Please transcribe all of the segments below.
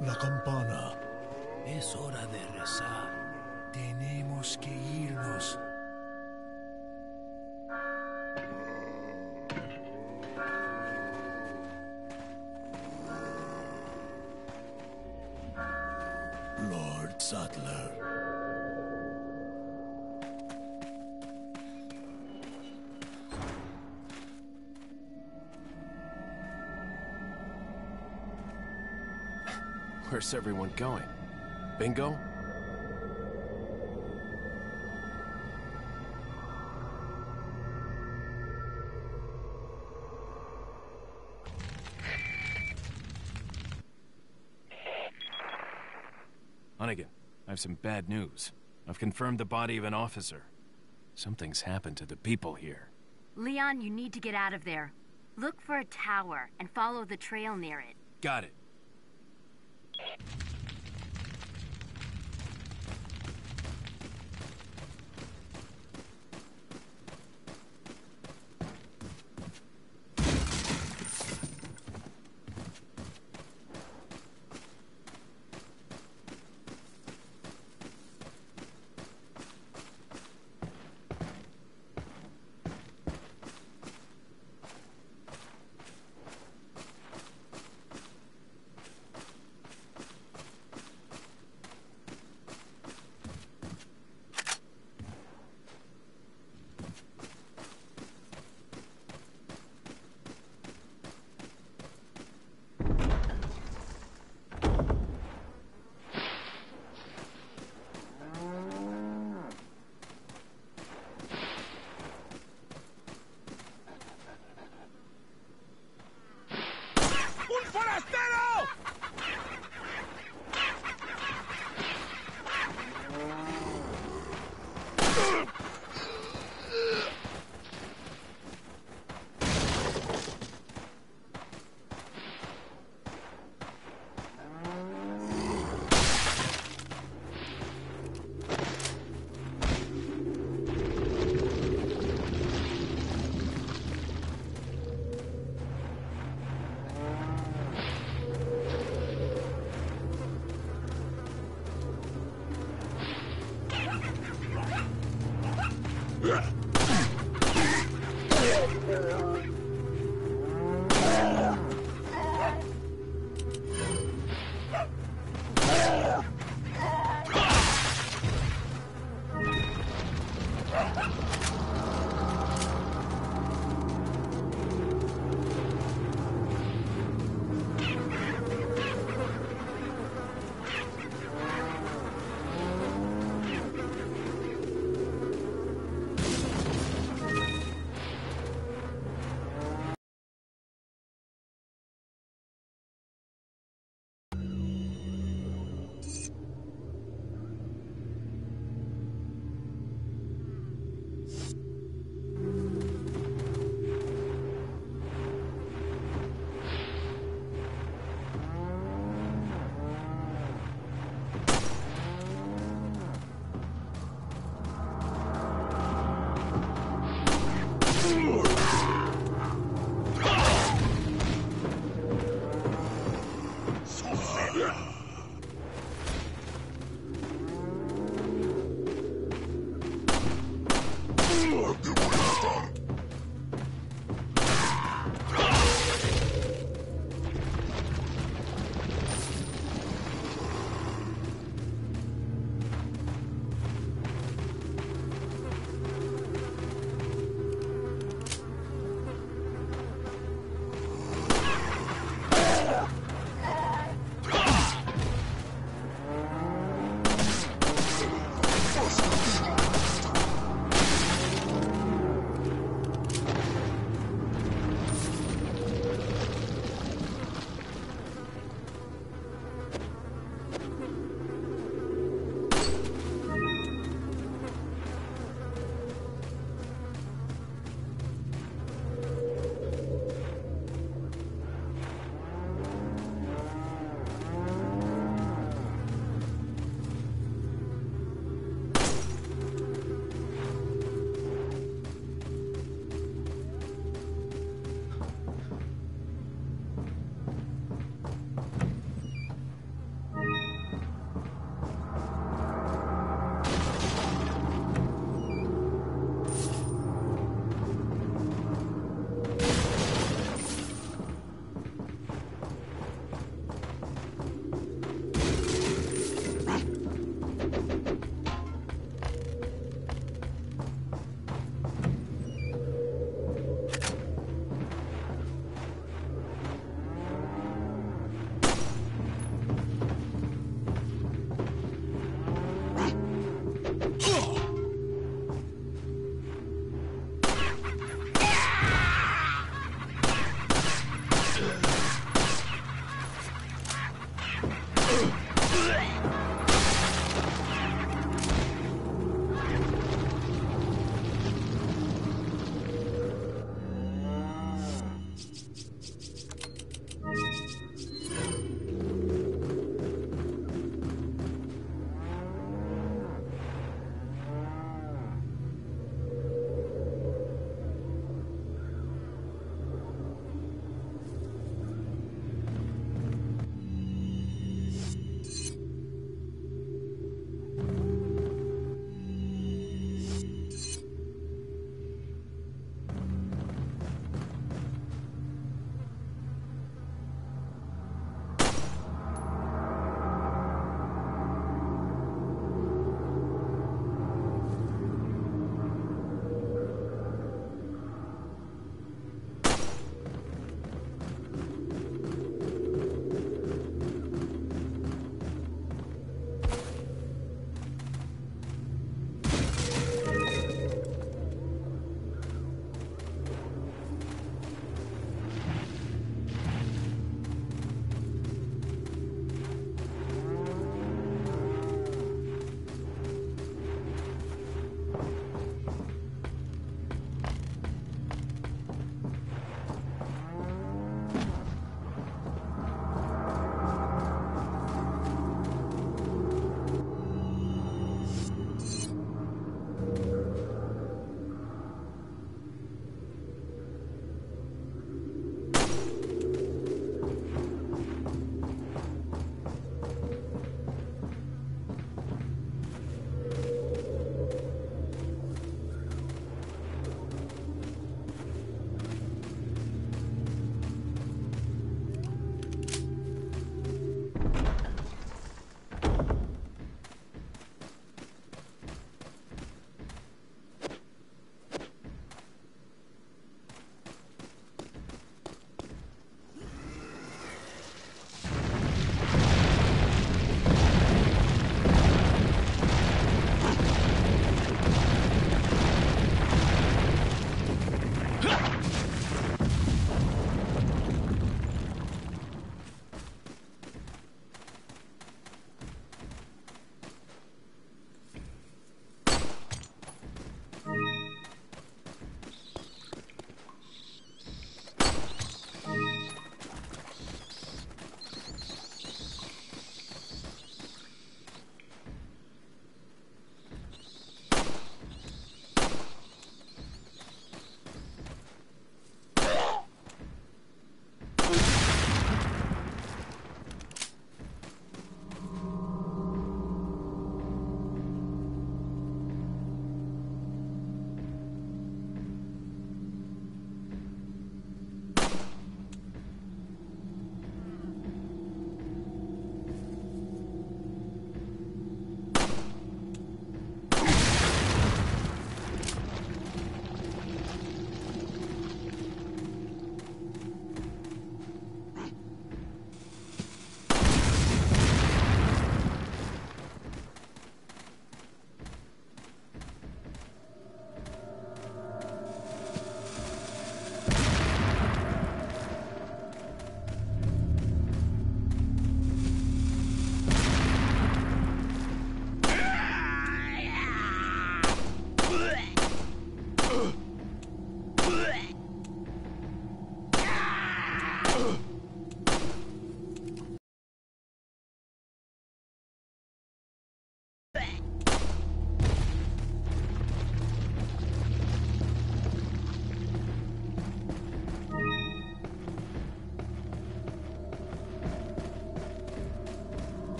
La campana. Es hora de rezar. Tenemos que irnos. Lord Sattler. Where's everyone going? Bingo? Hunnigan, I have some bad news. I've confirmed the body of an officer. Something's happened to the people here. Leon, you need to get out of there. Look for a tower and follow the trail near it. Got it.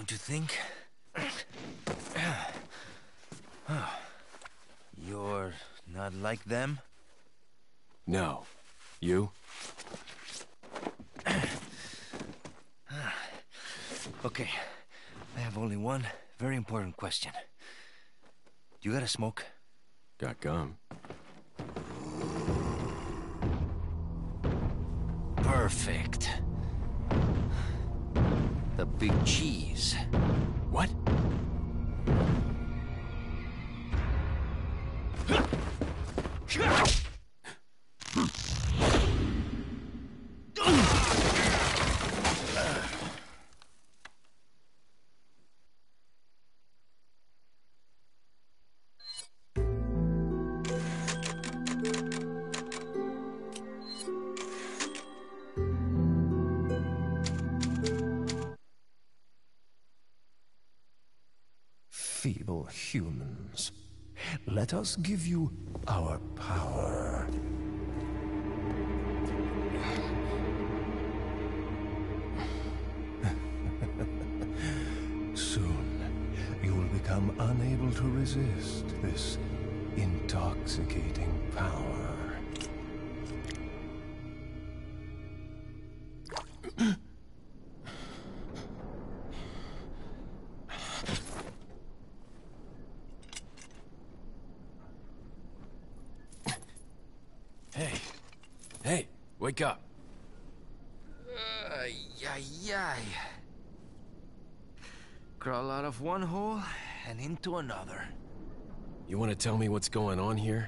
don't you think? You're not like them? No. You? Okay, I have only one very important question. Do you got a smoke? Got gum. Perfect. The big cheese. What? Feeble humans, let us give you our power. Soon, you will become unable to resist this intoxicating power. Hey, wake up. Ay. Crawl out of one hole and into another. You want to tell me what's going on here?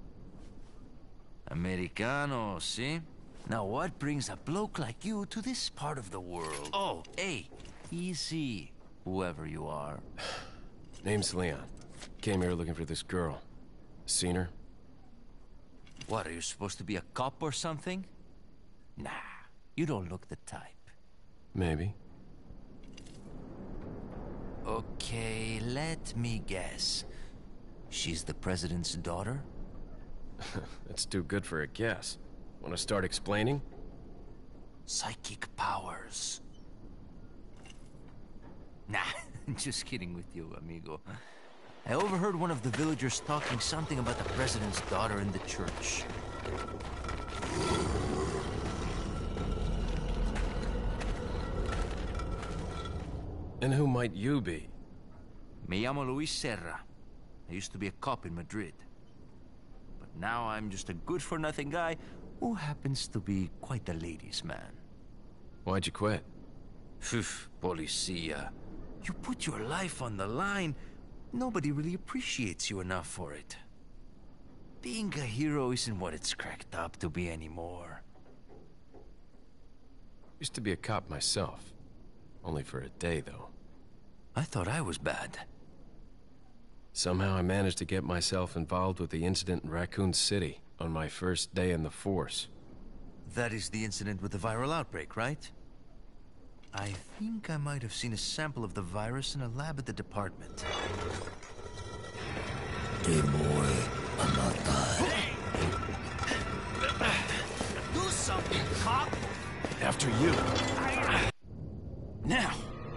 Americano, see? Now what brings a bloke like you to this part of the world? Oh, hey, easy, whoever you are. Name's Leon. Came here looking for this girl. Seen her? What, are you supposed to be a cop or something? Nah, you don't look the type. Maybe. Okay, let me guess. She's the president's daughter? That's too good for a guess. Want to start explaining? Psychic powers. Nah, just kidding with you, amigo. I overheard one of the villagers talking something about the president's daughter in the church. And who might you be? Me llamo Luis Serra. I used to be a cop in Madrid. But now I'm just a good-for-nothing guy who happens to be quite a ladies' man. Why'd you quit? Phew, policia. You put your life on the line. Nobody really appreciates you enough for it. Being a hero isn't what it's cracked up to be anymore. Used to be a cop myself. Only for a day, though. I thought I was bad. Somehow I managed to get myself involved with the incident in Raccoon City on my first day in the force. That is the incident with the viral outbreak, right? I think I might have seen a sample of the virus in a lab at the department. Do something, cop! After you. Now!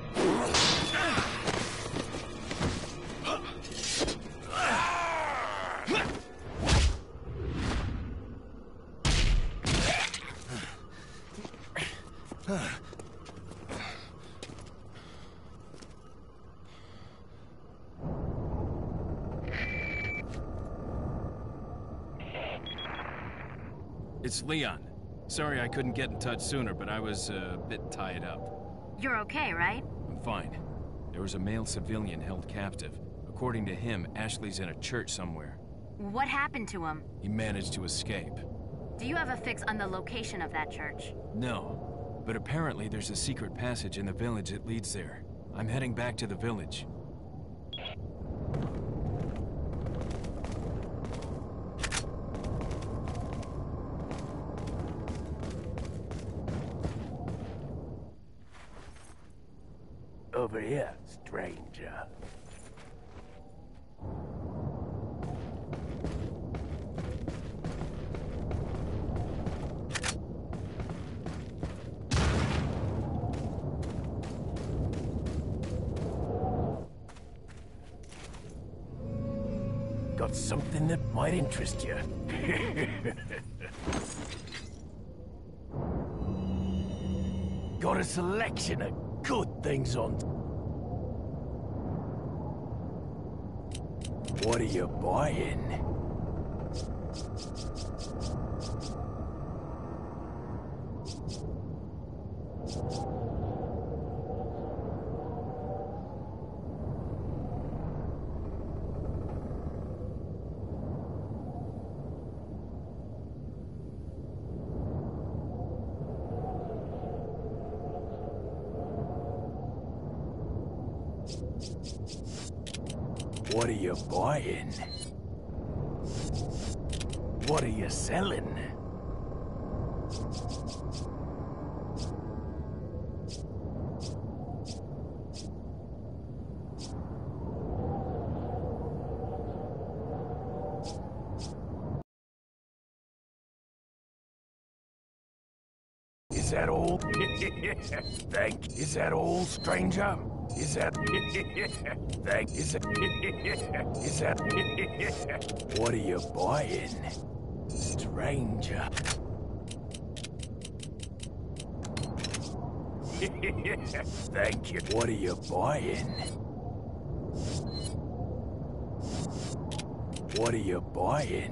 It's Leon. Sorry I couldn't get in touch sooner, but I was a bit tied up. You're okay, right? I'm fine. There was a male civilian held captive. According to him, Ashley's in a church somewhere. What happened to him? He managed to escape. Do you have a fix on the location of that church? No, but apparently there's a secret passage in the village that leads there. I'm heading back to the village. Over here, stranger. something that might interest you. Got a selection of good things on. What are you buying? What are you buying? What are you selling? Is that all? Is that all, stranger? Is that... Is that... What are you buying, stranger? Thank you. What are you buying? What are you buying?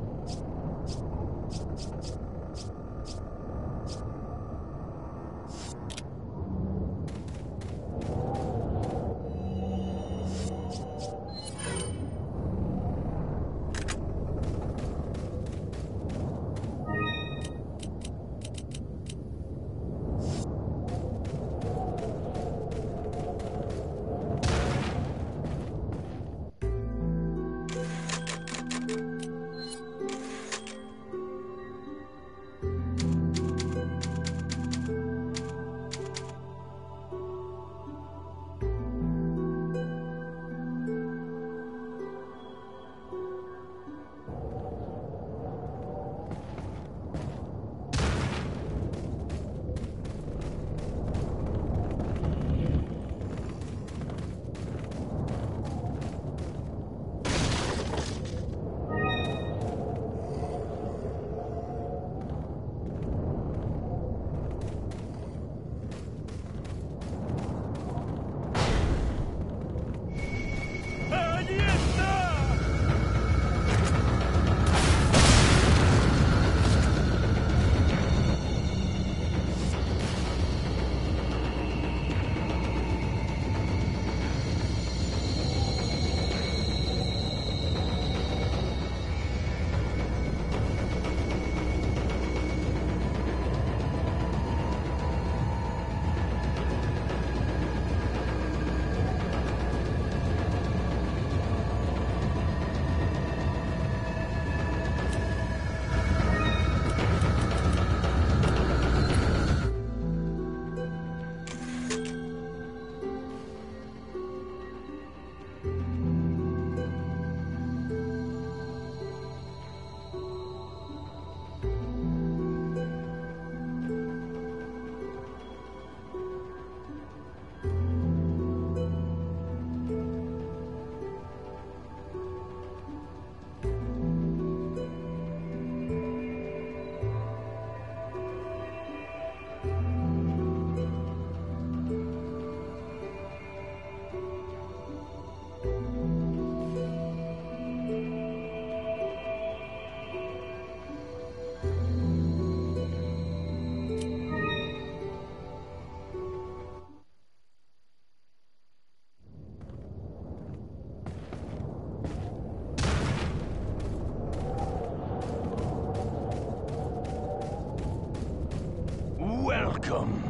Welcome.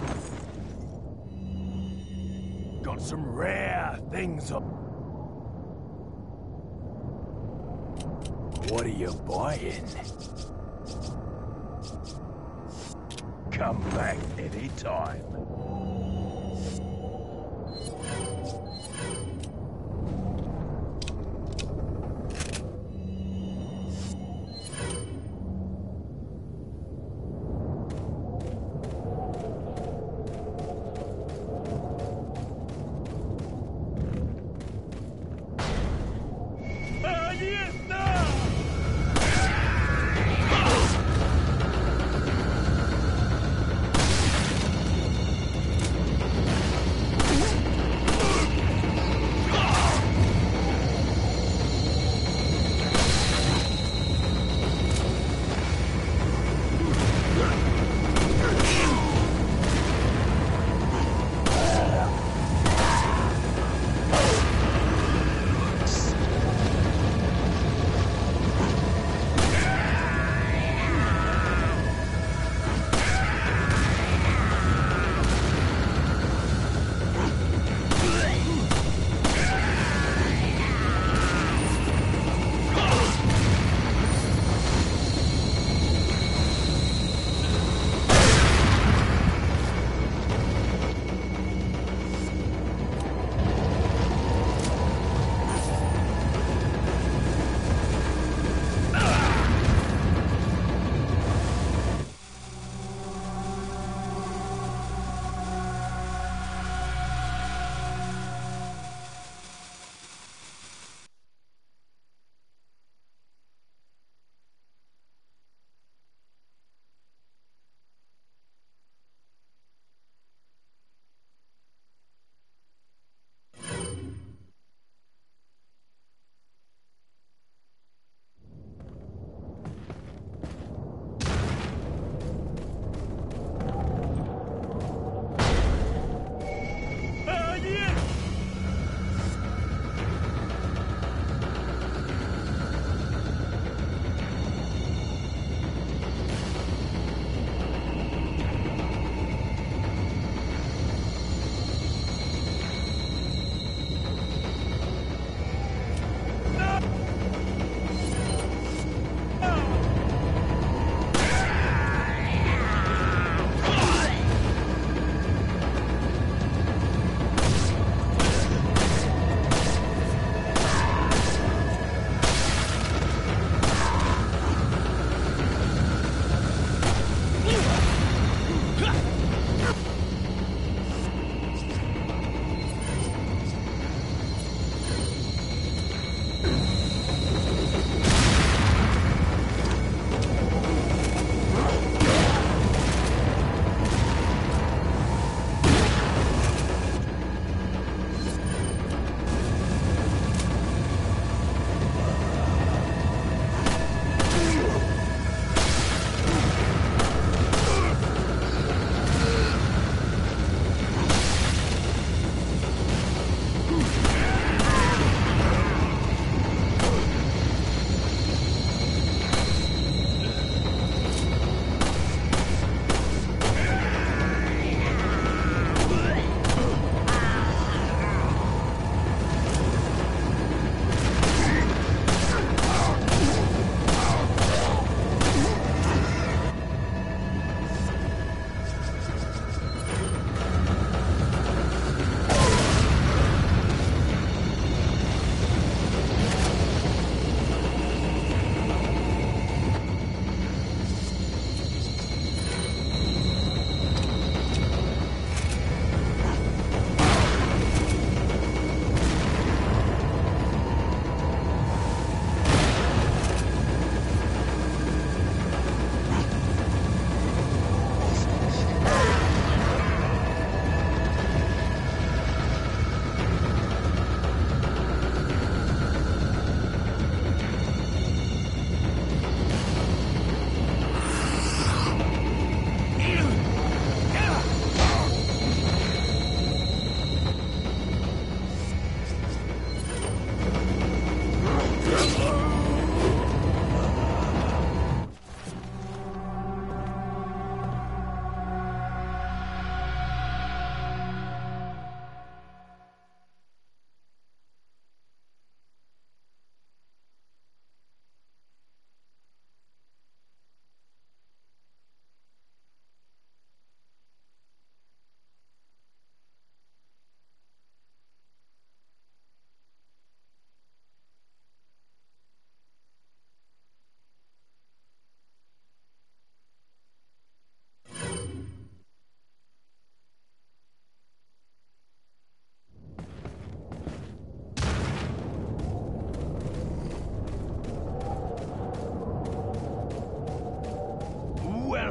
Got some rare things up. What are you buying? Come back anytime.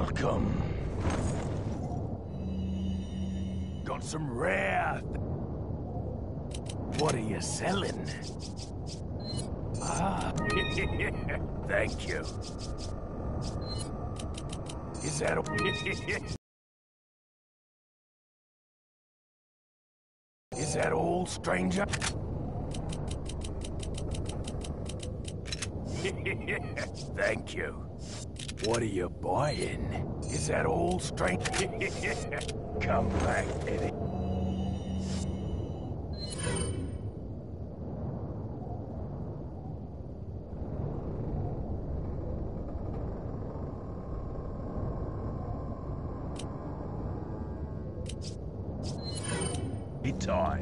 Welcome. Got some rare... What are you selling? Ah, thank you. Is that Is that all, stranger? Thank you. What are you buying? Is that all, stranger? Come back, Eddie. Time.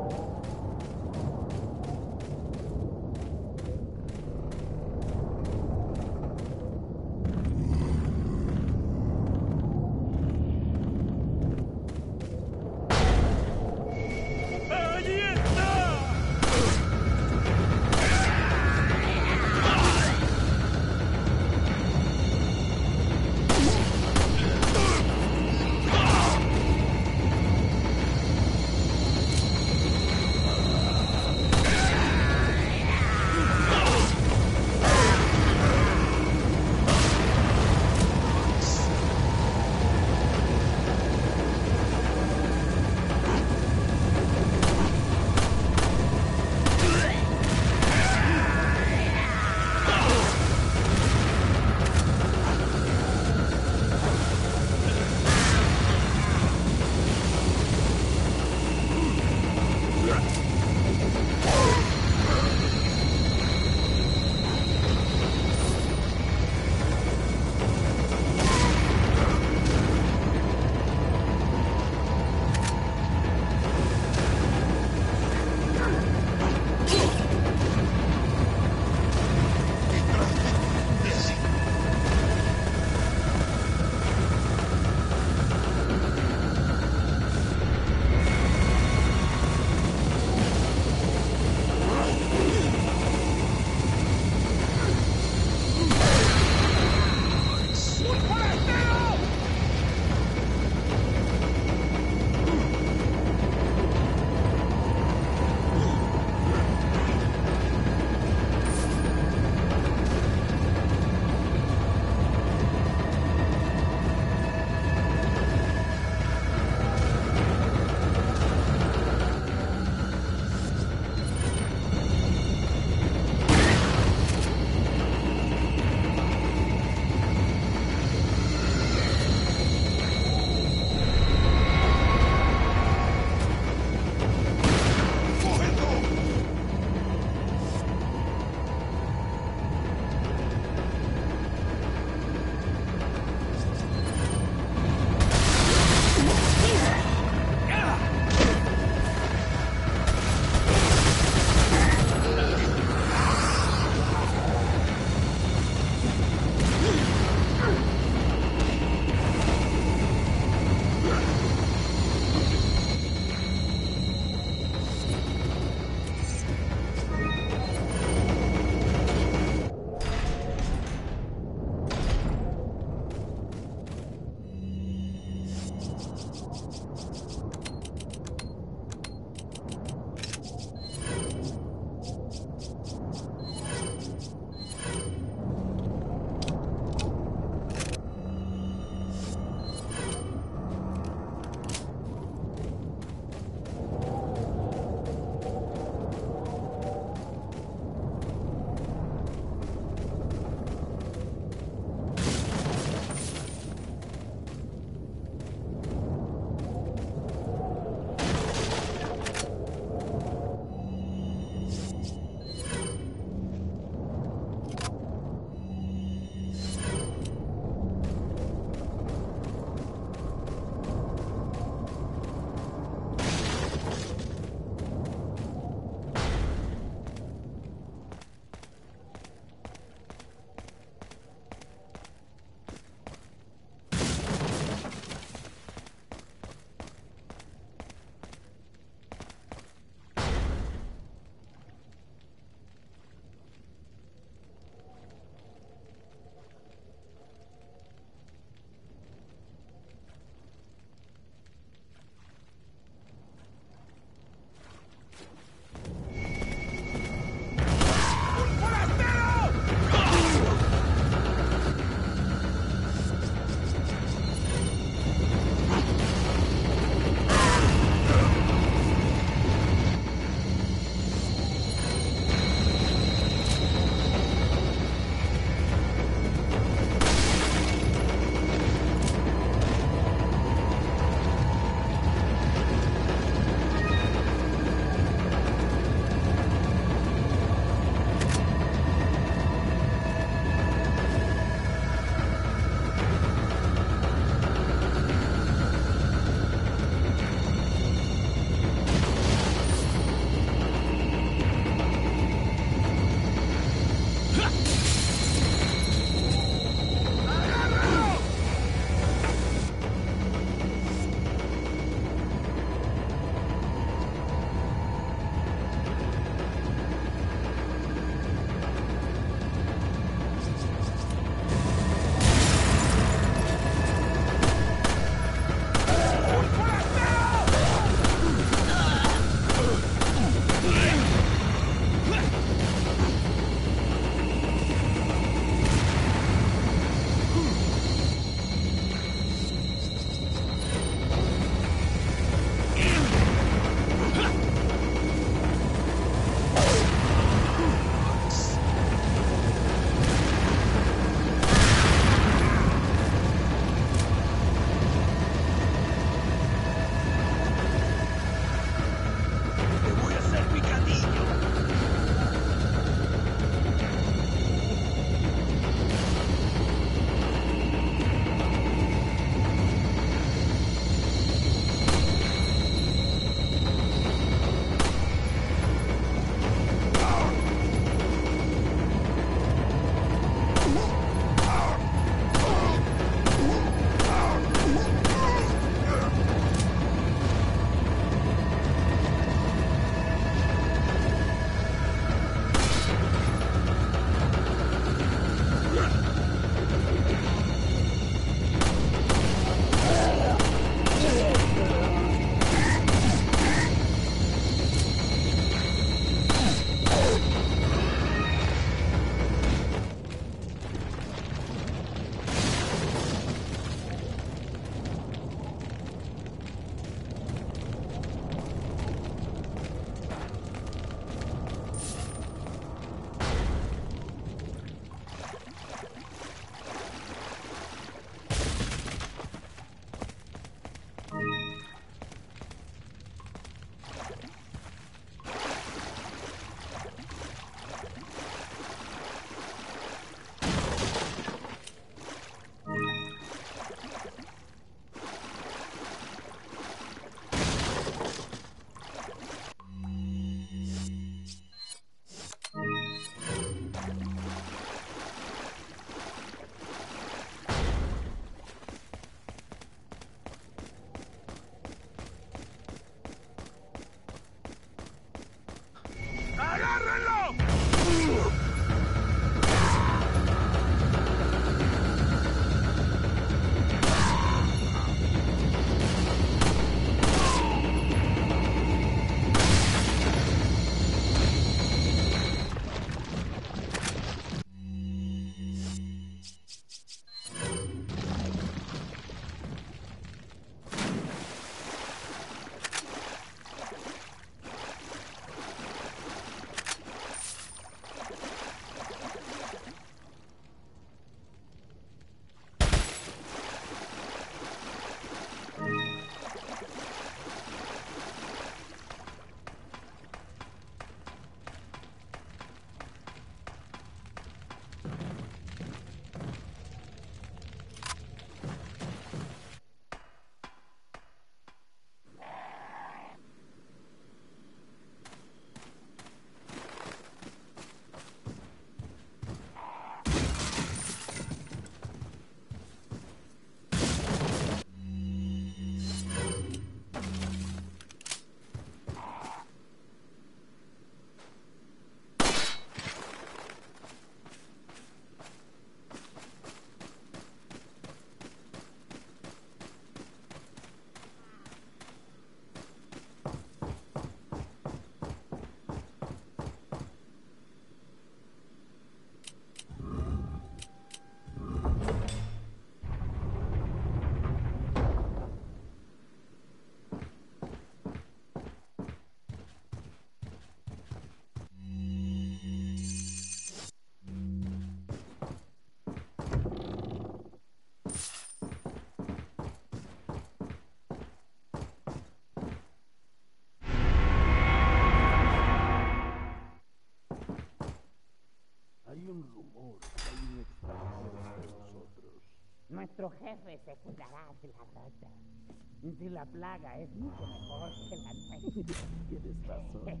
Nuestro jefe se cuidará de la rata. Si la plaga es mucho mejor que la nuestra. Tienes razón.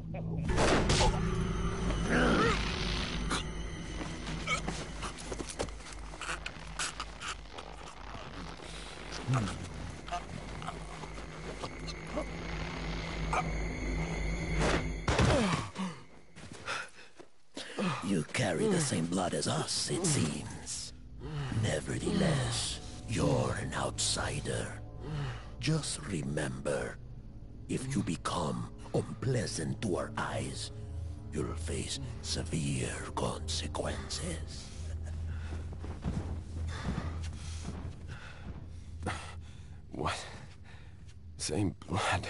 You carry the same blood as us, it seems. Nevertheless, you're an outsider. Just remember, if you become unpleasant to our eyes, you'll face severe consequences. What? Same blood.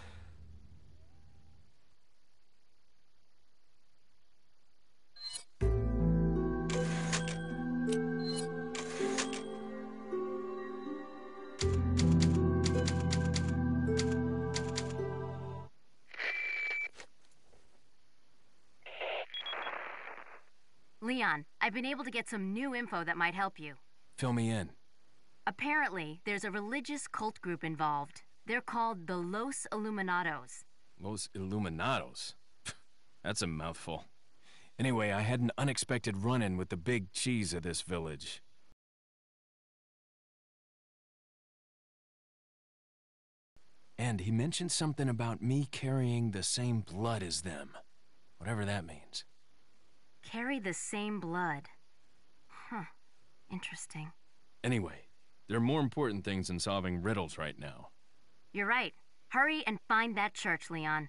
Leon, I've been able to get some new info that might help you. Fill me in. Apparently, there's a religious cult group involved. They're called the Los Illuminados. Los Illuminados? That's a mouthful. Anyway, I had an unexpected run-in with the big cheese of this village. And he mentioned something about me carrying the same blood as them. Whatever that means. Carry the same blood. Huh. Interesting. Anyway, there are more important things than solving riddles right now. You're right. Hurry and find that church, Leon.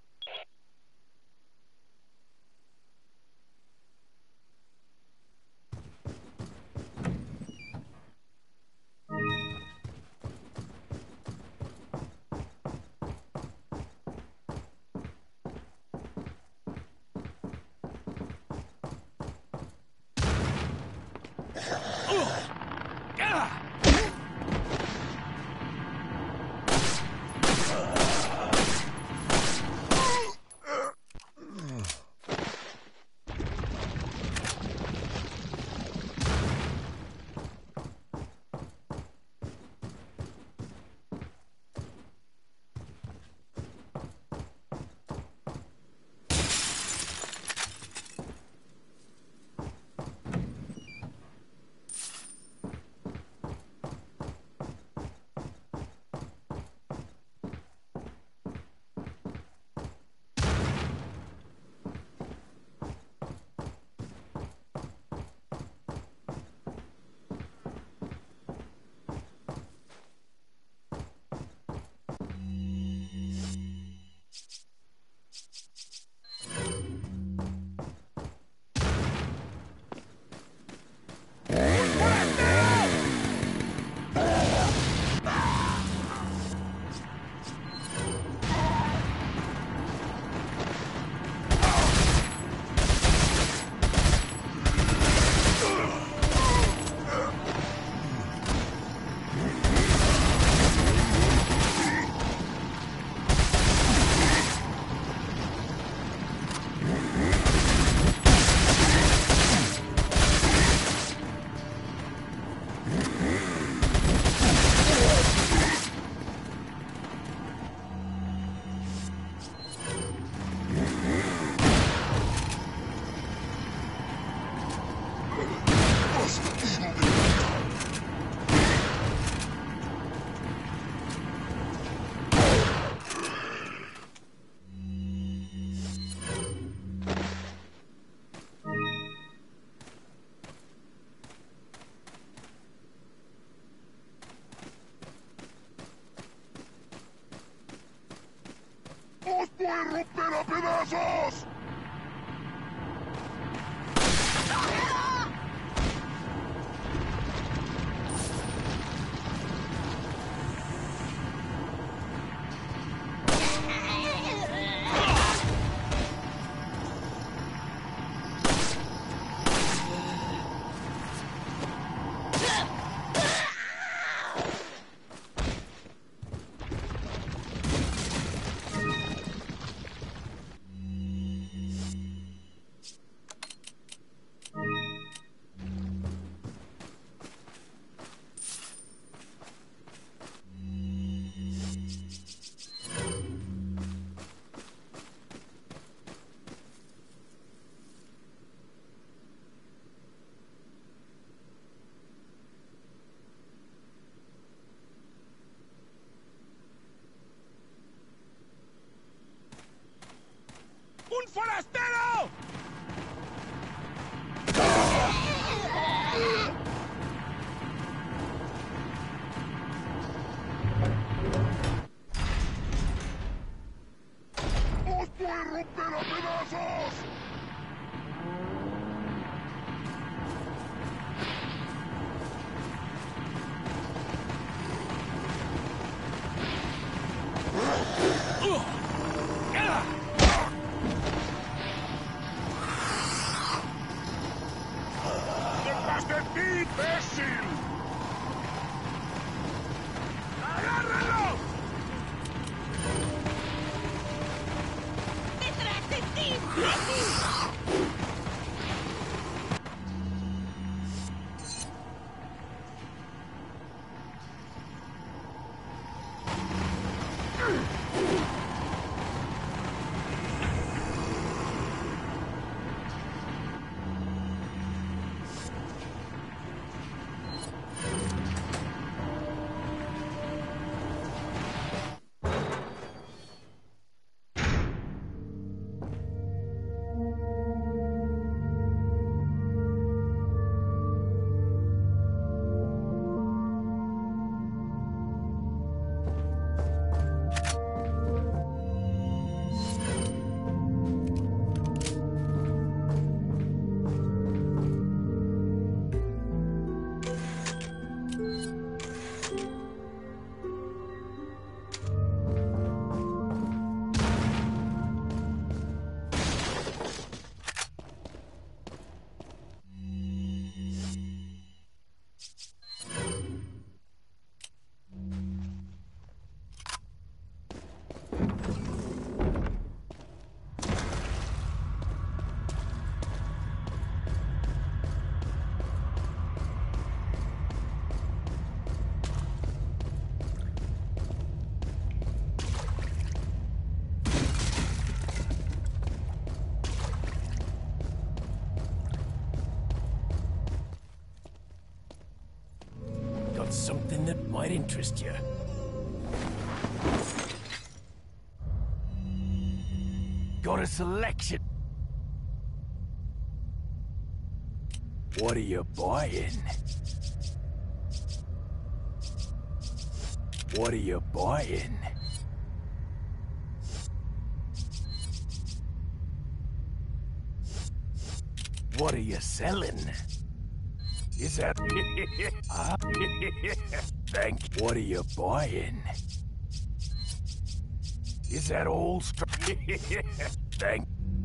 ¡Voy a romper a pedazos! forastero! ¡Os voy a romper a pedazos! ¡Detrás de ti, imbécil! ¡Agárralo! ¡Detrás de ti, imbécil! Got something that might interest you. Got a selection. What are you buying? What are you buying? What are you selling? Is that... Huh? Thank you. What are you buying? Is that all Thank...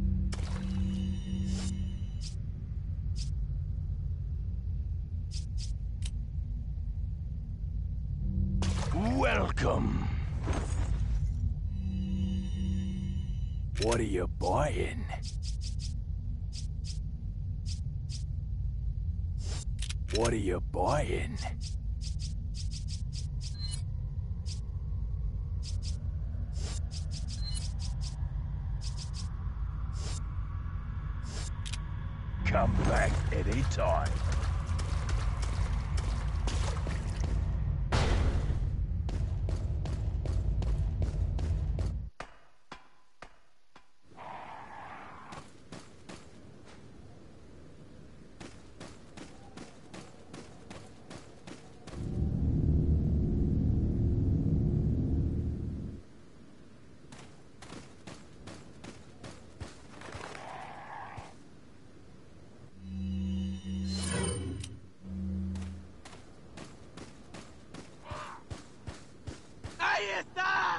Welcome. What are you buying? What are you buying? Come back any time. ¡Ahí está!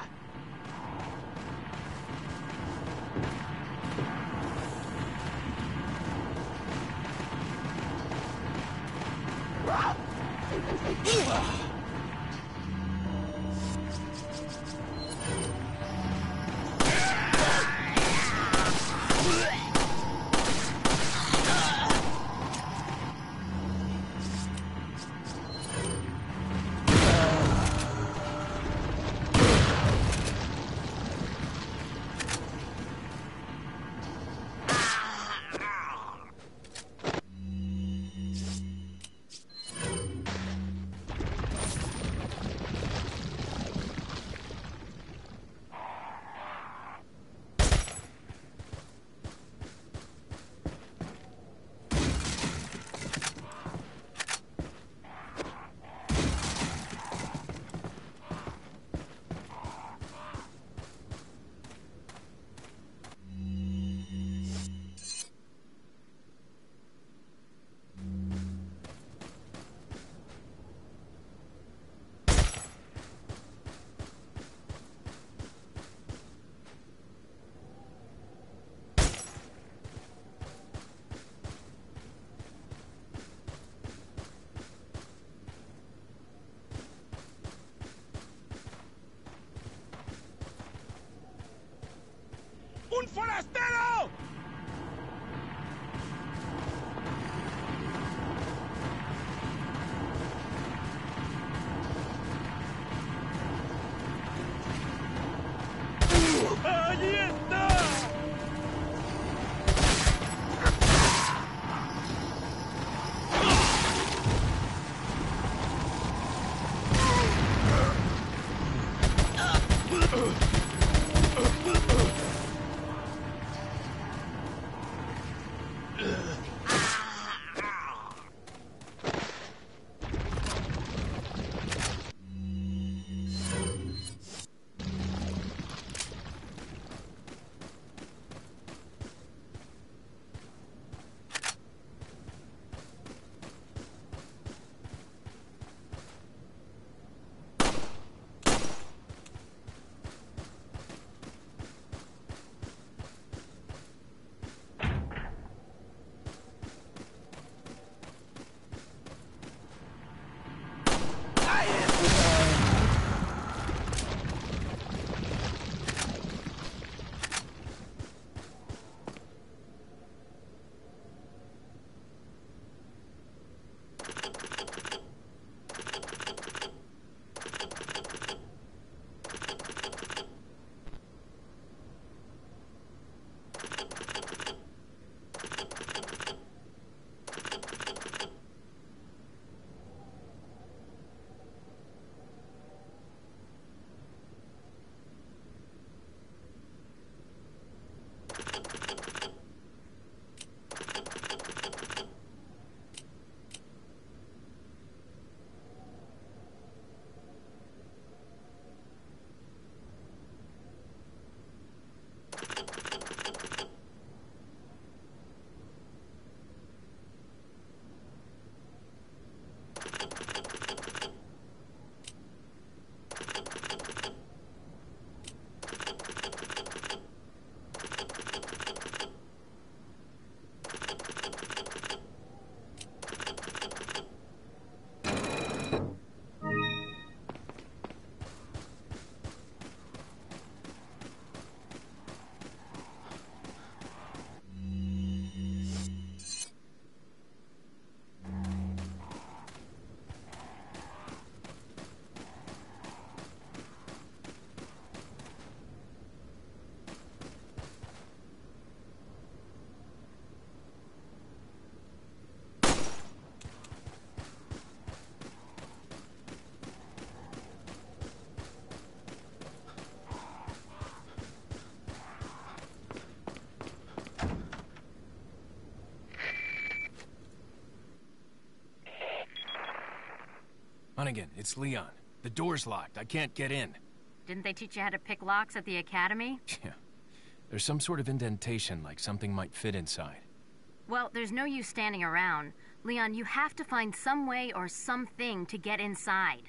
Hunnigan, it's Leon. The door's locked. I can't get in. Didn't they teach you how to pick locks at the academy? Yeah. There's some sort of indentation, like something might fit inside. Well, there's no use standing around. Leon, you have to find some way or something to get inside.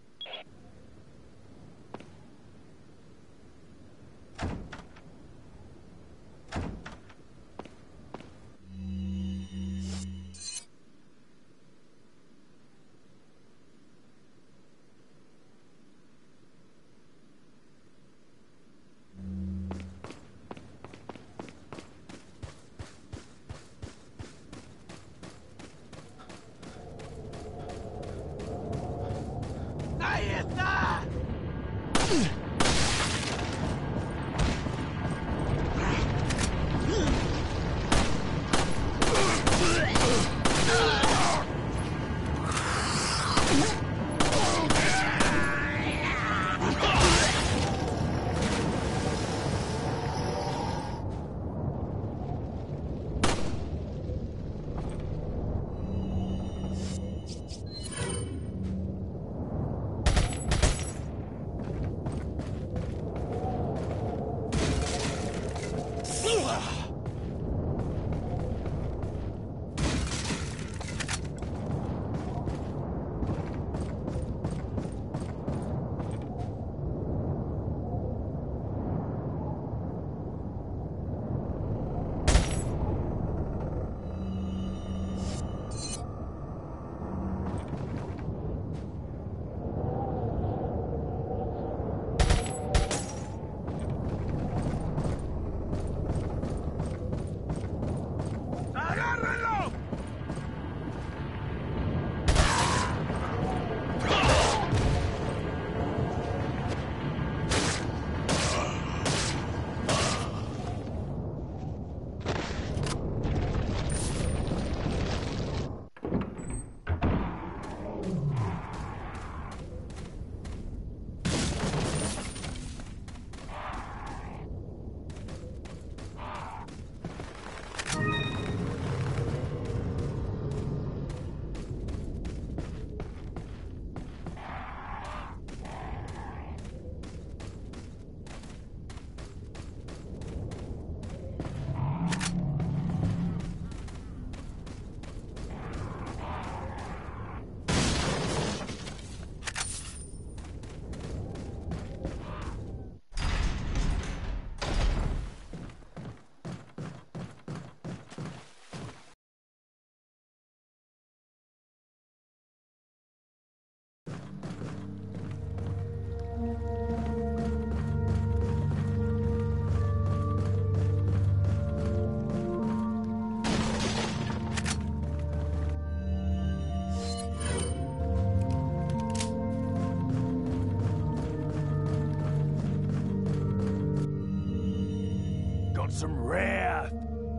Some rare.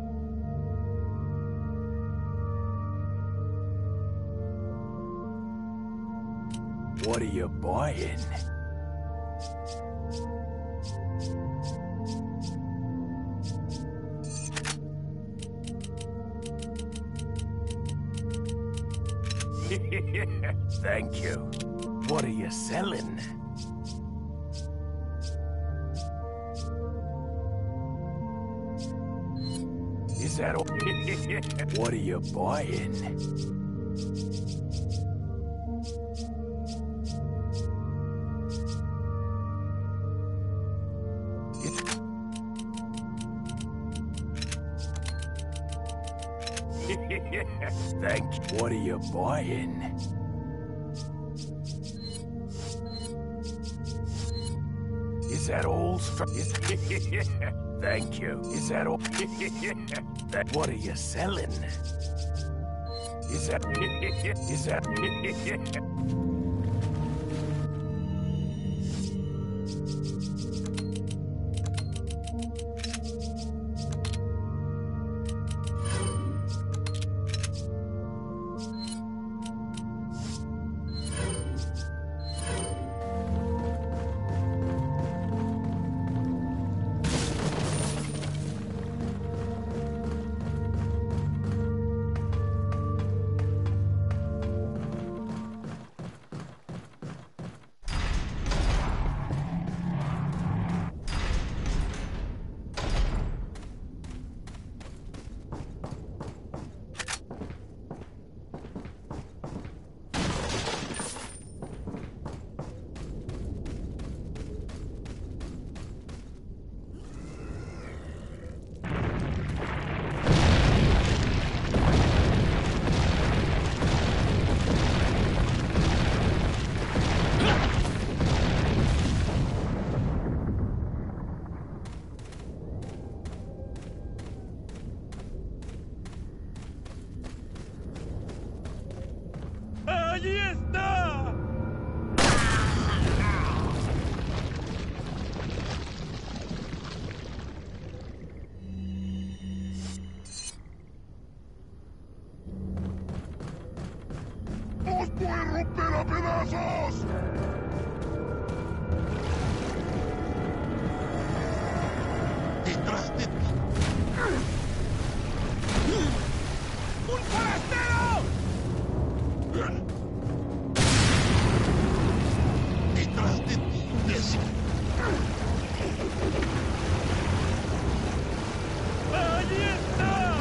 What are you buying? Thank you. What are you selling? Is that all? What are you buying? Thank you. What are you buying? Is that all? Thank you. Is that all? What are you selling? Is that? Is that? a pedazos! ¡Detrás de ti! ¡Un forastero! ¡Detrás de ti, imbécil! ¡Allí está!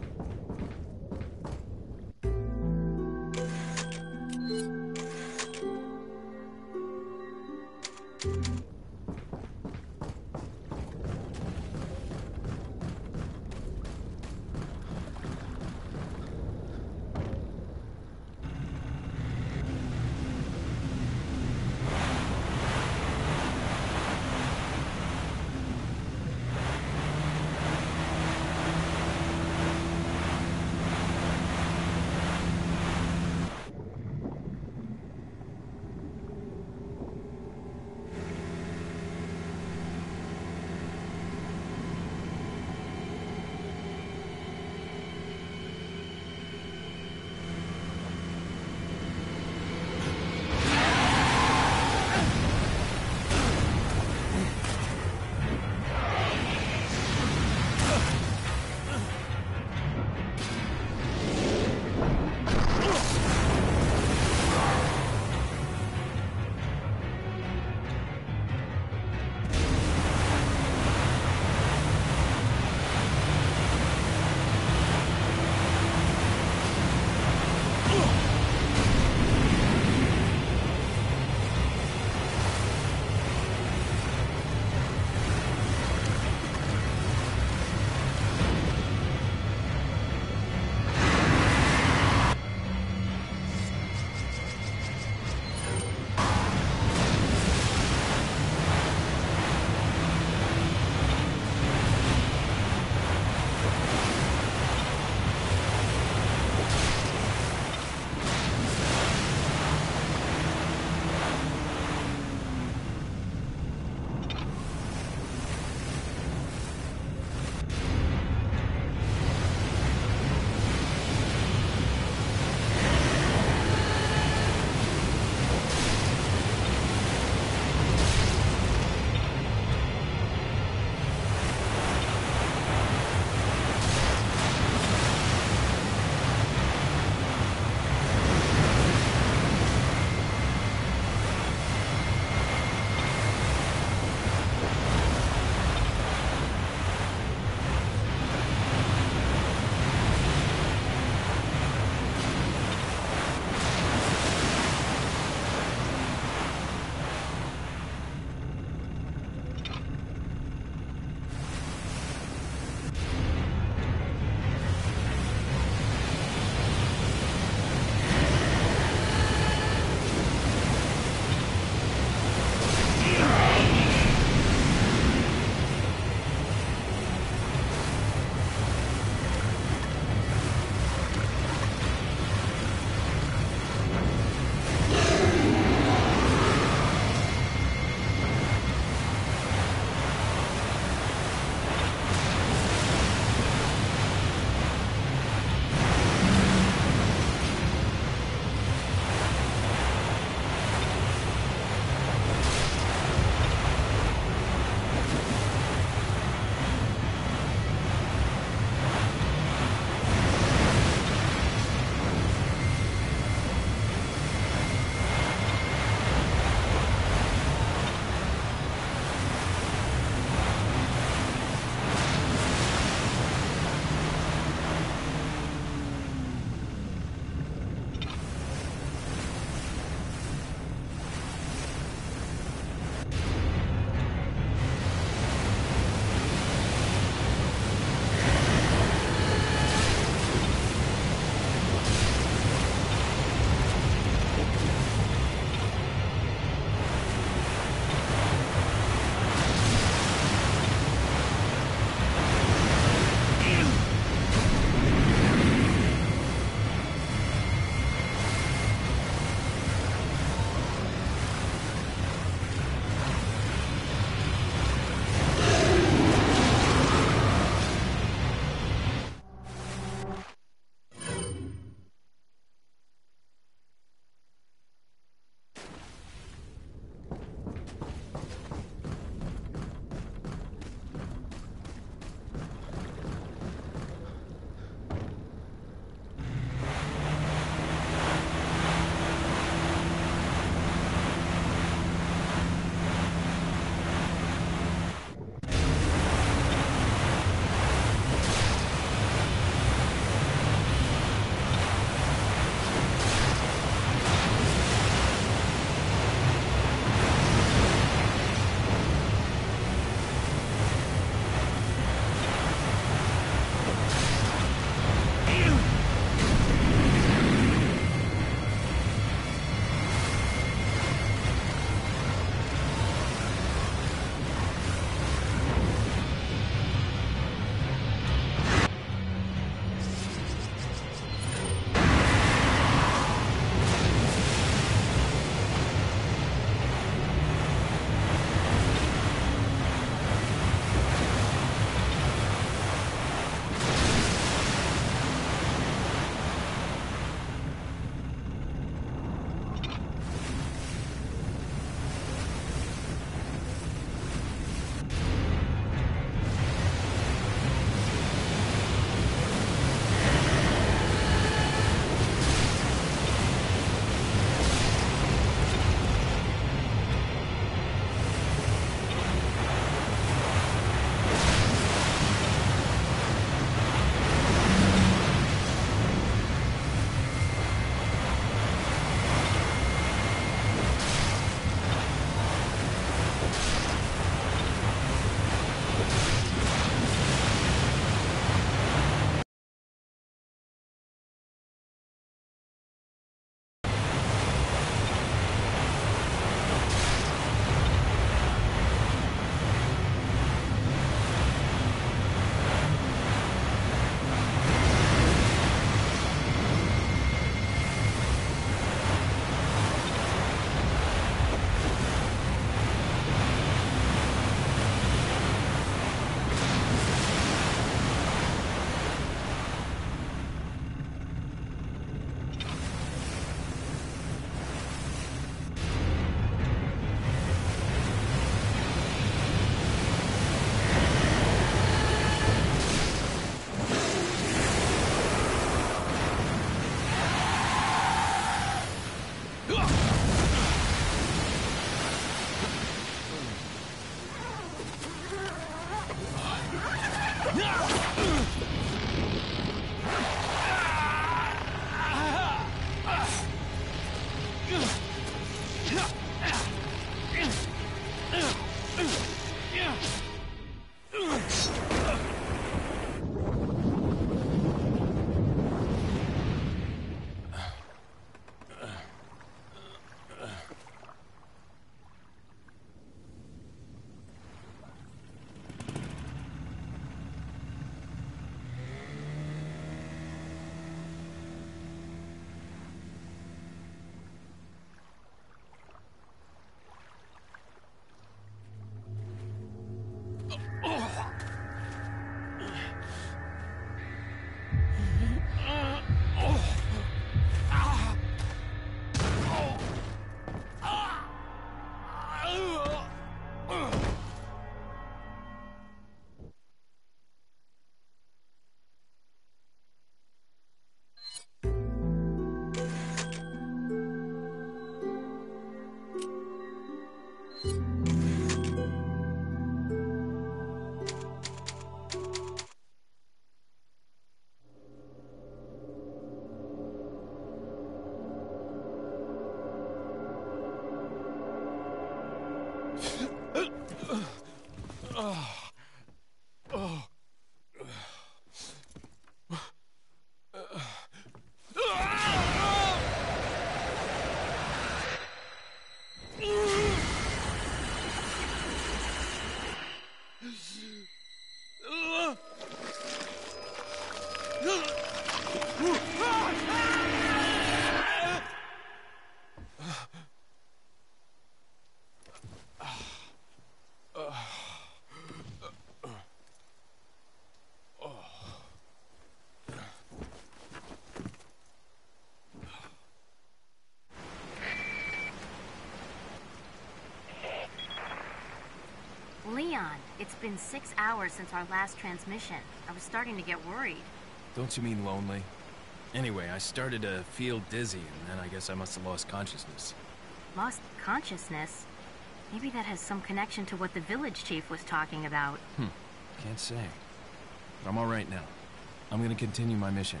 It's been 6 hours since our last transmission. I was starting to get worried. Don't you mean lonely? Anyway, I started to feel dizzy, and then I guess I must have lost consciousness. Lost consciousness? Maybe that has some connection to what the village chief was talking about. Can't say. But I'm all right now. I'm gonna continue my mission.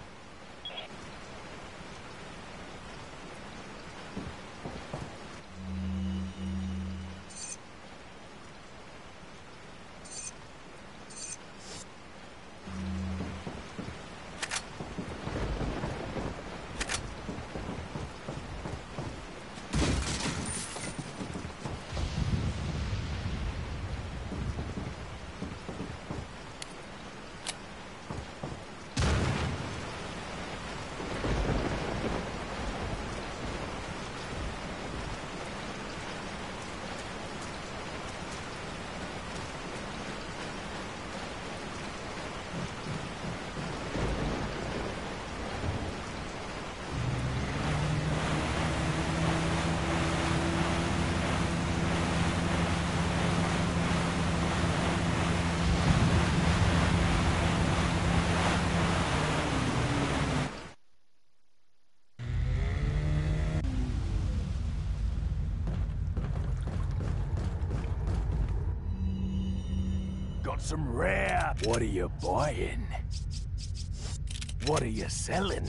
Got some rare. What are you buying? What are you selling?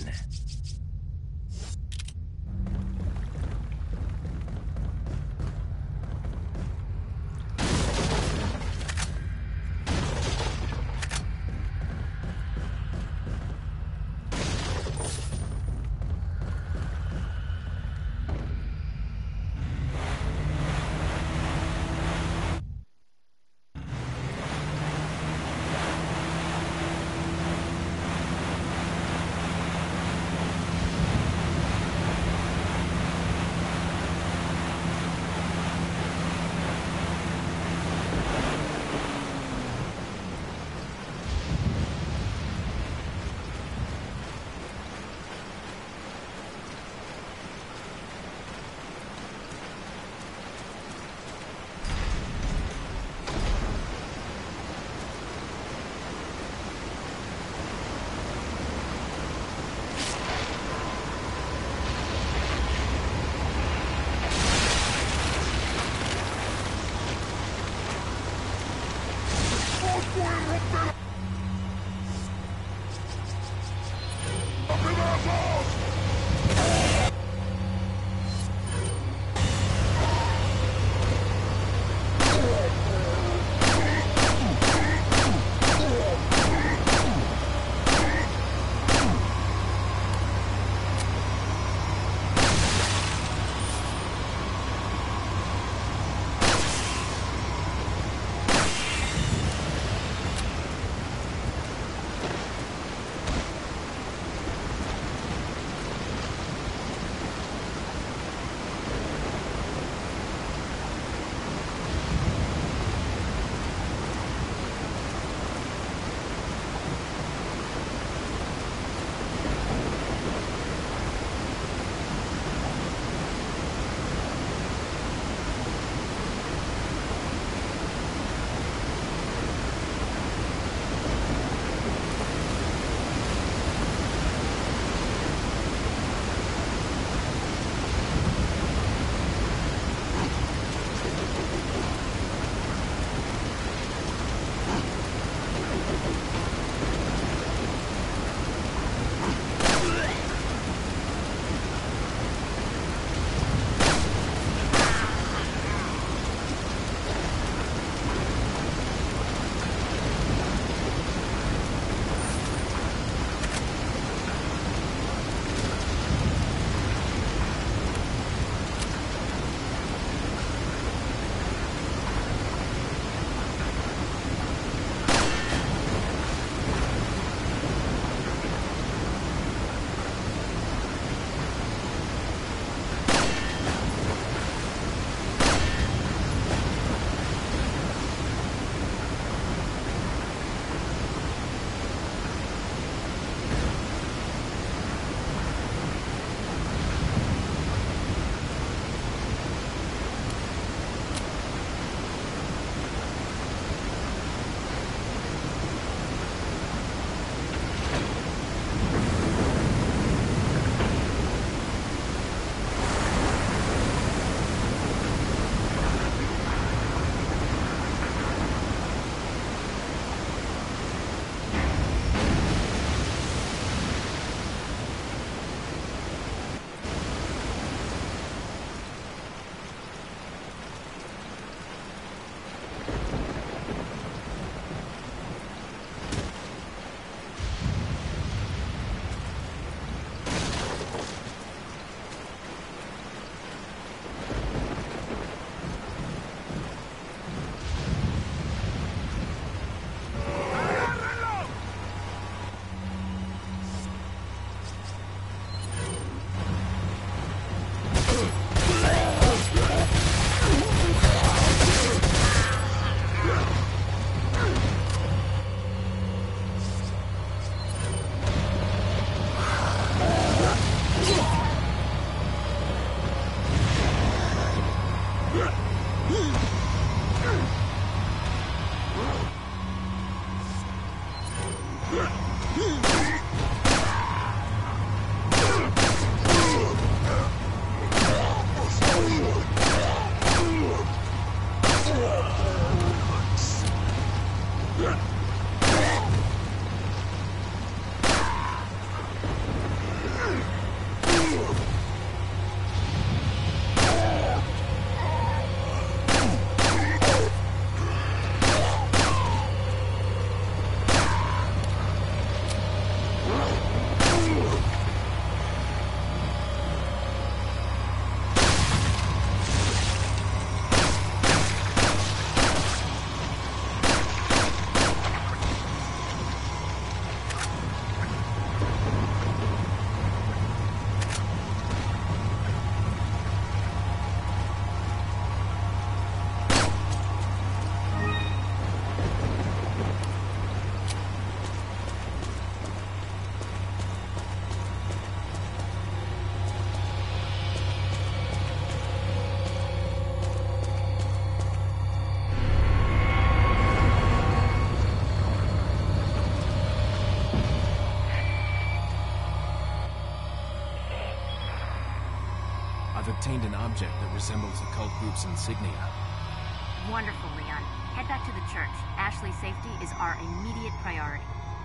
I've obtained an object that resembles the cult group's insignia. Wonderful, Leon. Head back to the church. Ashley's safety is our immediate priority.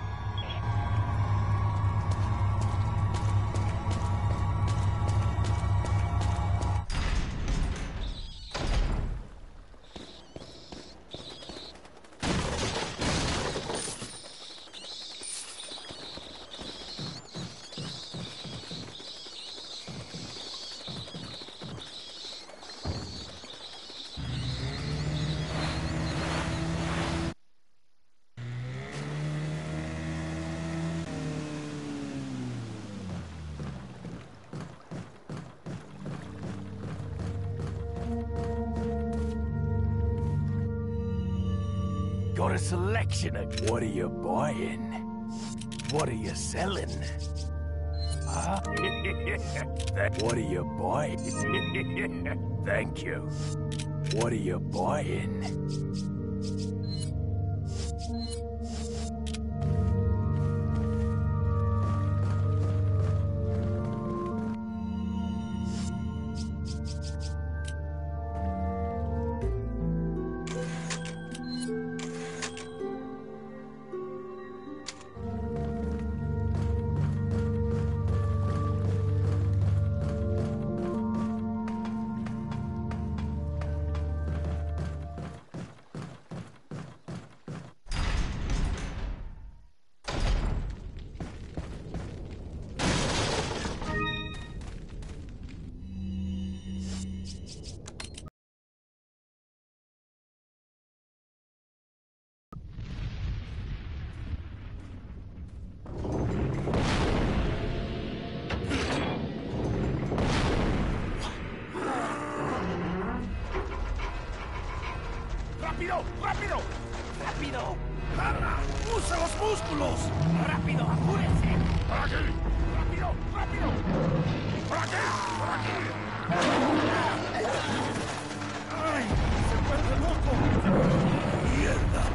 Got a selection of... What are you buying? What are you selling? Huh? What are you buying? Thank you. What are you buying? ¡Rápido! ¡Rápido! ¡Rápido! ¡Garra! ¡Usa los músculos! ¡Rápido! ¡Apúrense! ¡Por aquí! ¡Rápido! ¡Rápido! ¡Por aquí! ¡Por aquí! ¡Ay! ¡Se vuelve loco! ¡Mierda!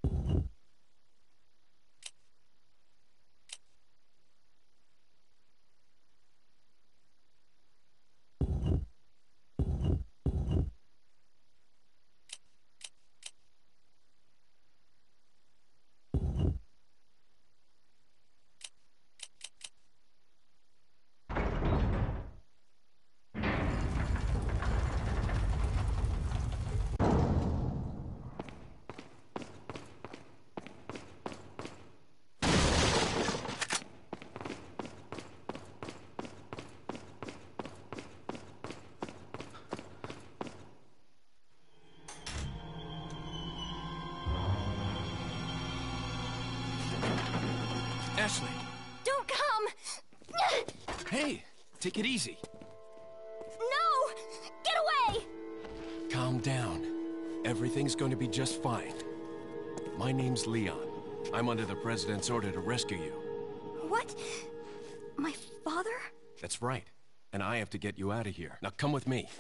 Ashley! Don't come! Hey! Take it easy. No! Get away! Calm down. Everything's going to be just fine. My name's Leon. I'm under the President's order to rescue you. What? My father? That's right. And I have to get you out of here. Now come with me.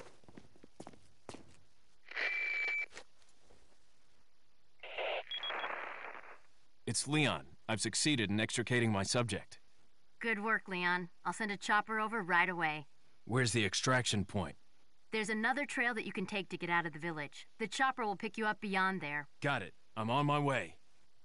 It's Leon. I've succeeded in extricating my subject. Good work, Leon. I'll send a chopper over right away. Where's the extraction point? There's another trail that you can take to get out of the village. The chopper will pick you up beyond there. Got it. I'm on my way.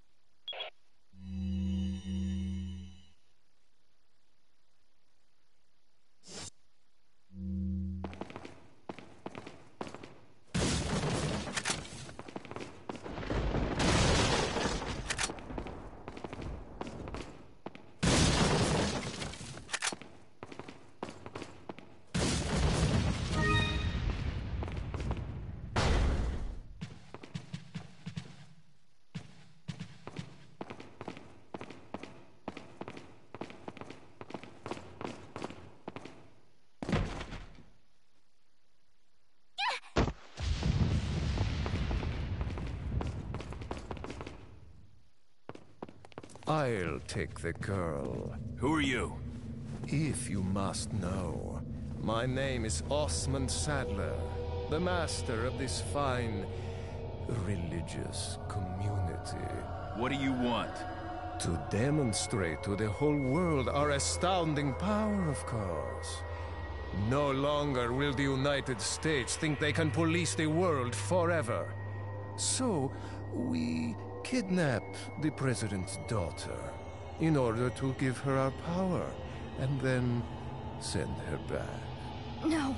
I'll take the girl. Who are you? If you must know, my name is Osmond Sadler, the master of this fine religious community. What do you want? To demonstrate to the whole world our astounding power, of course. No longer will the United States think they can police the world forever. So, we kidnap the president's daughter in order to give her our power and then send her back. No.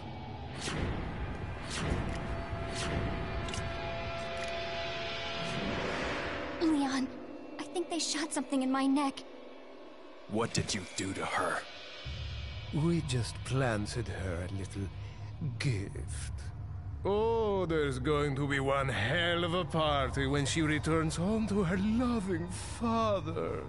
Leon, I think they shot something in my neck. What did you do to her? We just planted her a little gift. Oh, there's going to be one hell of a party when she returns home to her loving father.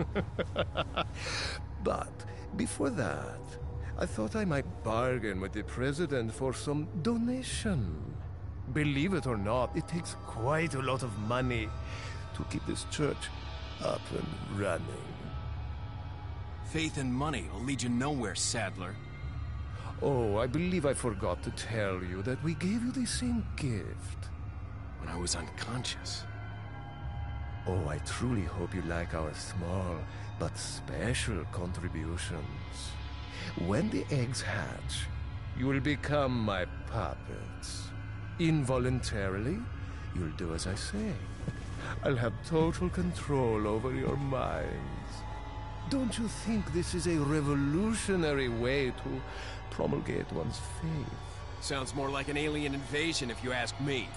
But before that, I thought I might bargain with the president for some donation. Believe it or not, it takes quite a lot of money to keep this church up and running. Faith and money will lead you nowhere, Sadler. Oh, I believe I forgot to tell you that we gave you the same gift. When I was unconscious. Oh, I truly hope you like our small but special contributions. When the eggs hatch, you will become my puppets. Involuntarily, you'll do as I say. I'll have total control over your minds. Don't you think this is a revolutionary way to promulgate one's faith? Sounds more like an alien invasion if you ask me.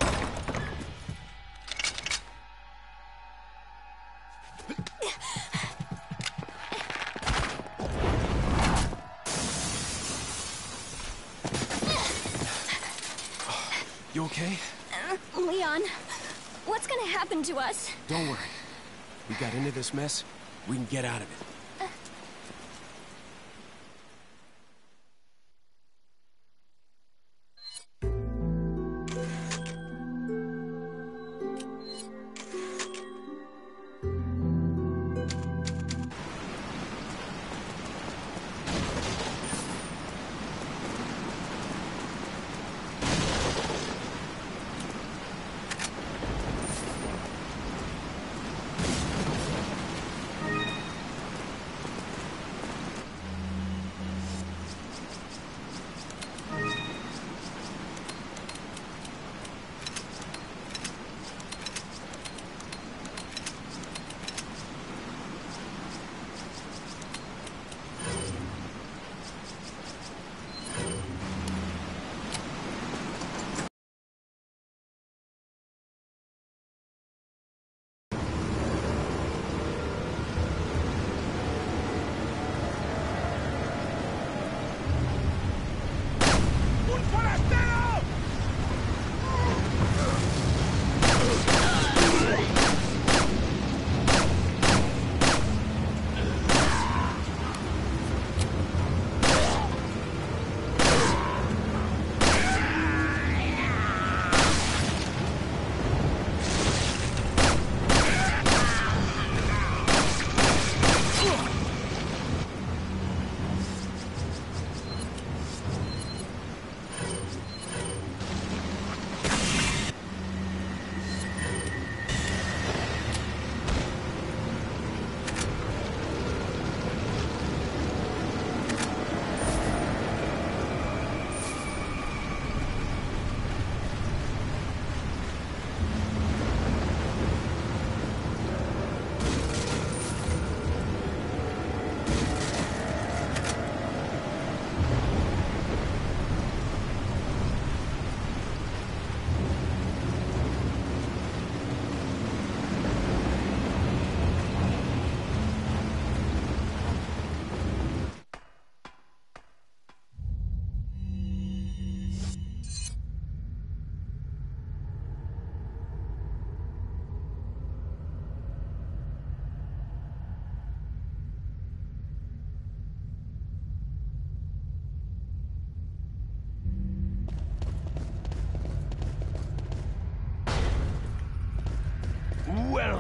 You okay? Leon, what's gonna happen to us? Don't worry. We got into this mess. We can get out of it.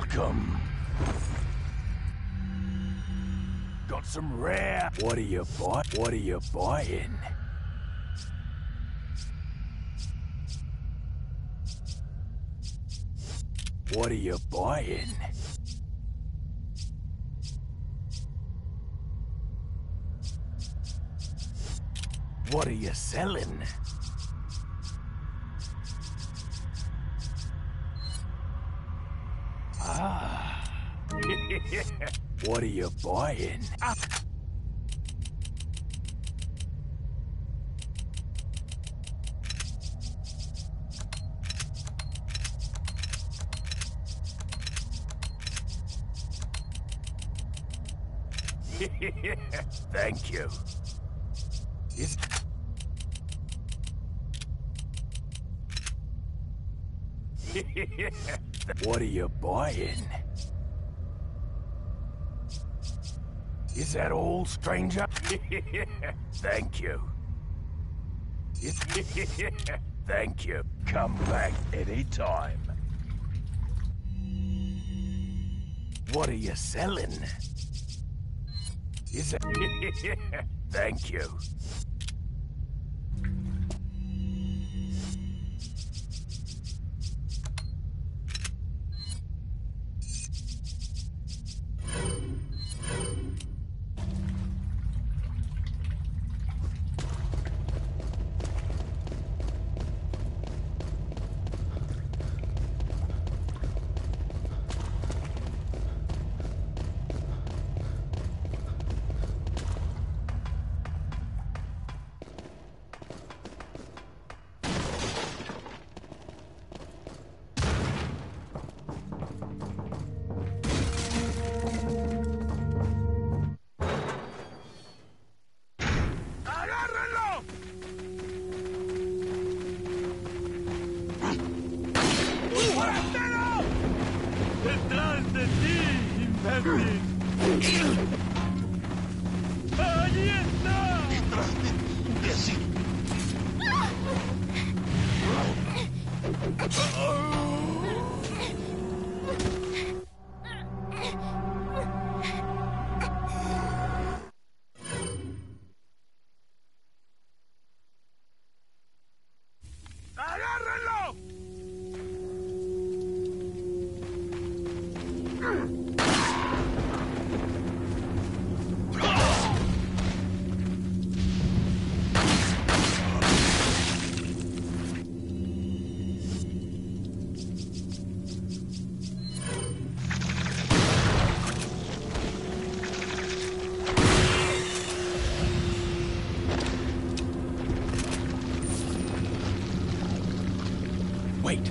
Welcome. Got some rare. What are you buying? What are you buying? What are you selling? Ah. What are you buying? Ah. Thank you. What are you buying? Is that all, stranger? Thank you. Thank you. Come back anytime. What are you selling? Is that... Thank you. Wait.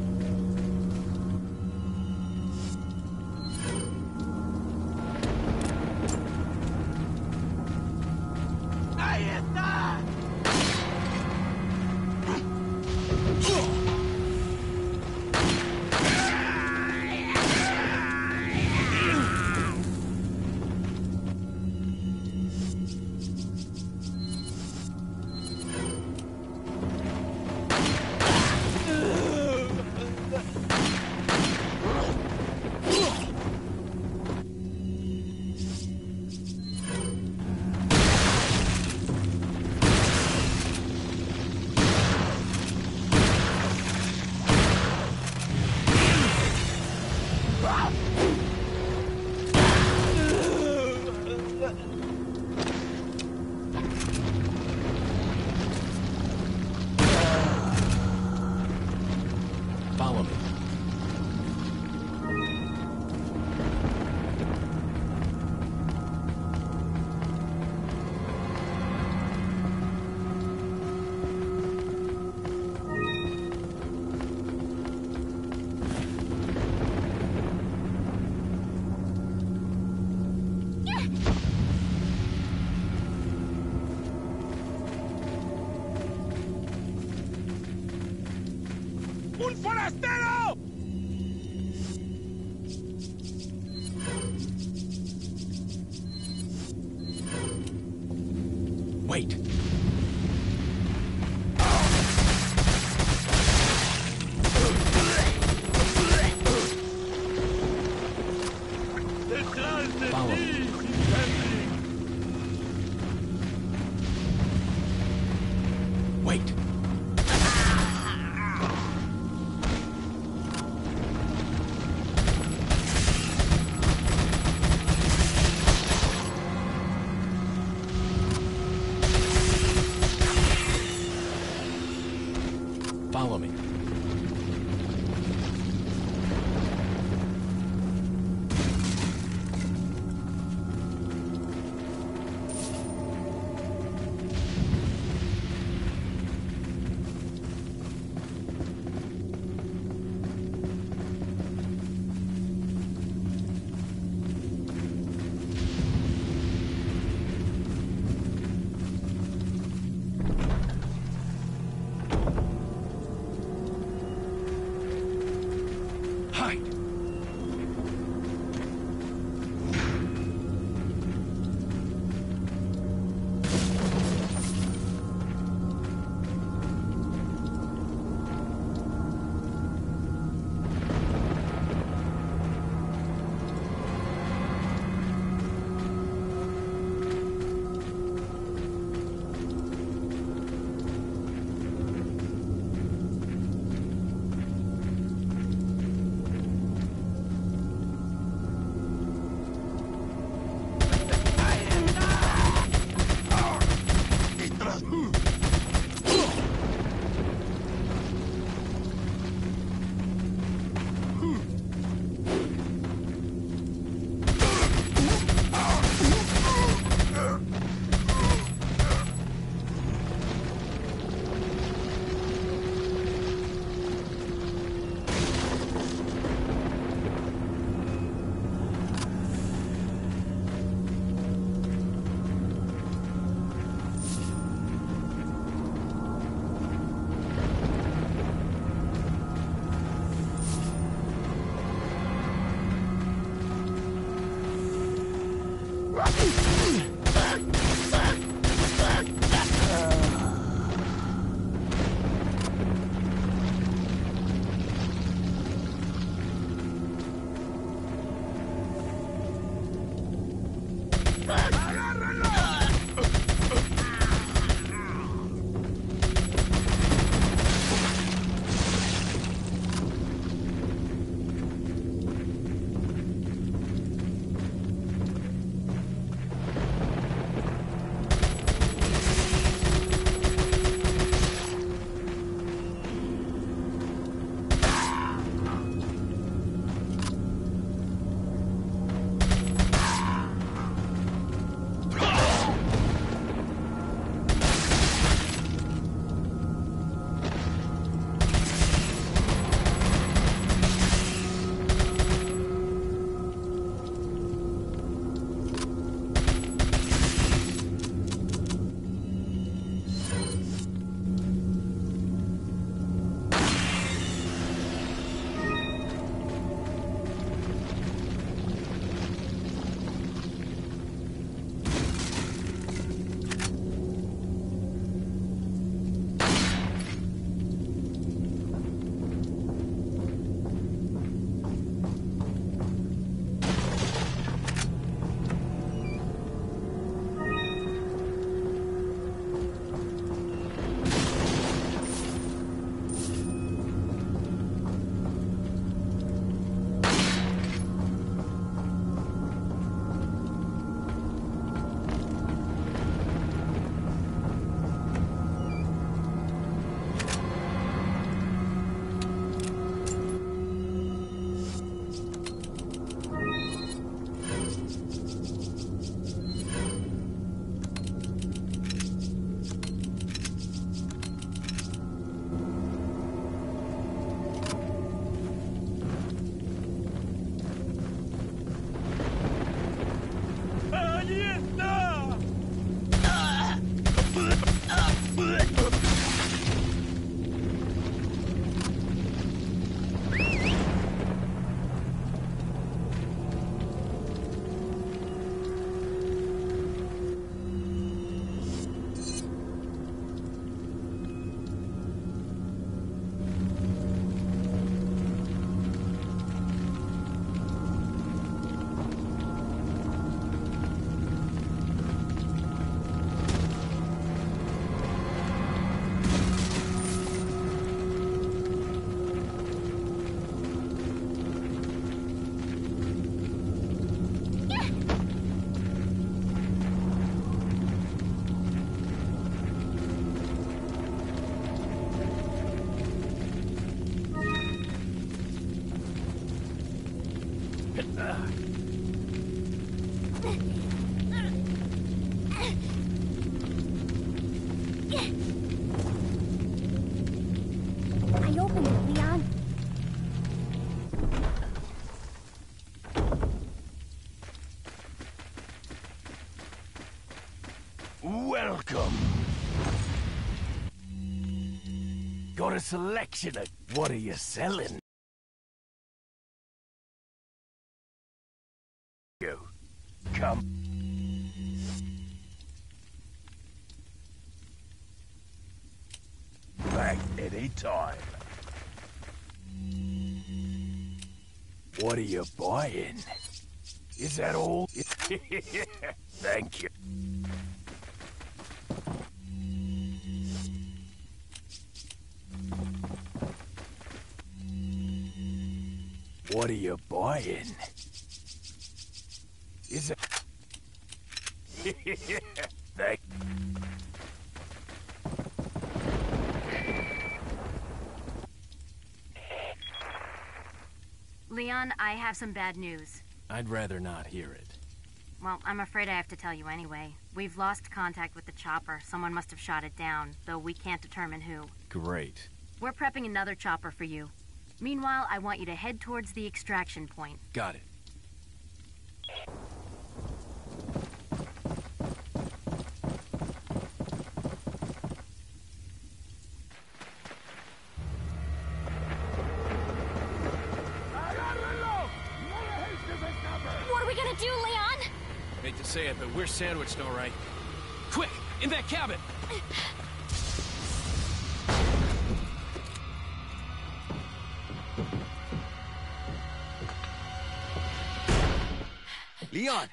Follow me. Follow me. Wait. Follow me. I opened it, Leon. Welcome. Got a selection of... What are you selling? You. Come. Back any time. What are you buying? Is that all? Thank you. What are you buying? Is it... Thank... Leon, I have some bad news. I'd rather not hear it. Well, I'm afraid I have to tell you anyway. We've lost contact with the chopper. Someone must have shot it down, though we can't determine who. Great. We're prepping another chopper for you. Meanwhile, I want you to head towards the extraction point. Got it. What are we gonna do, Leon? Hate to say it, but we're sandwiched, all right. Quick! In that cabin! Leon!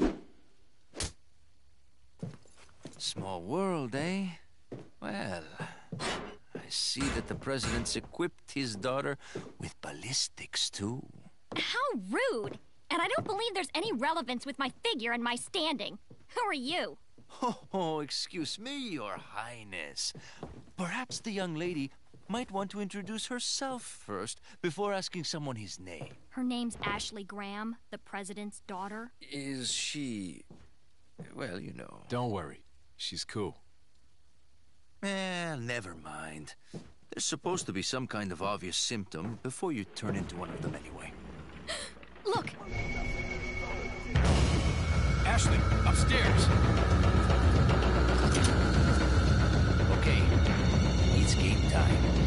Small world, eh? Well, I see that the president's equipped his daughter with ballistics, too. How rude! And I don't believe there's any relevance with my figure and my standing. Who are you? Oh, excuse me, Your Highness. Perhaps the young lady might want to introduce herself first before asking someone his name. Her name's Ashley Graham, the president's daughter. Is she... well, you know. Don't worry. She's cool. Never mind. There's supposed to be some kind of obvious symptom before you turn into one of them anyway. Look! Ashley, upstairs! Okay, it's game time.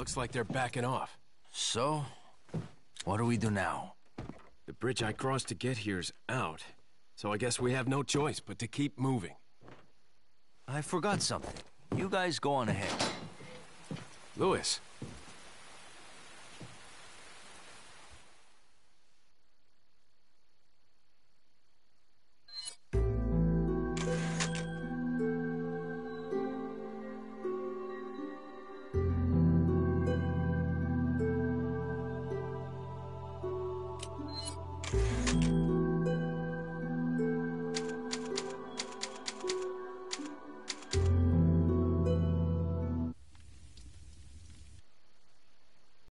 Looks like they're backing off. So, what do we do now? The bridge I crossed to get here's out, so I guess we have no choice but to keep moving. I forgot something. You guys go on ahead. Louis,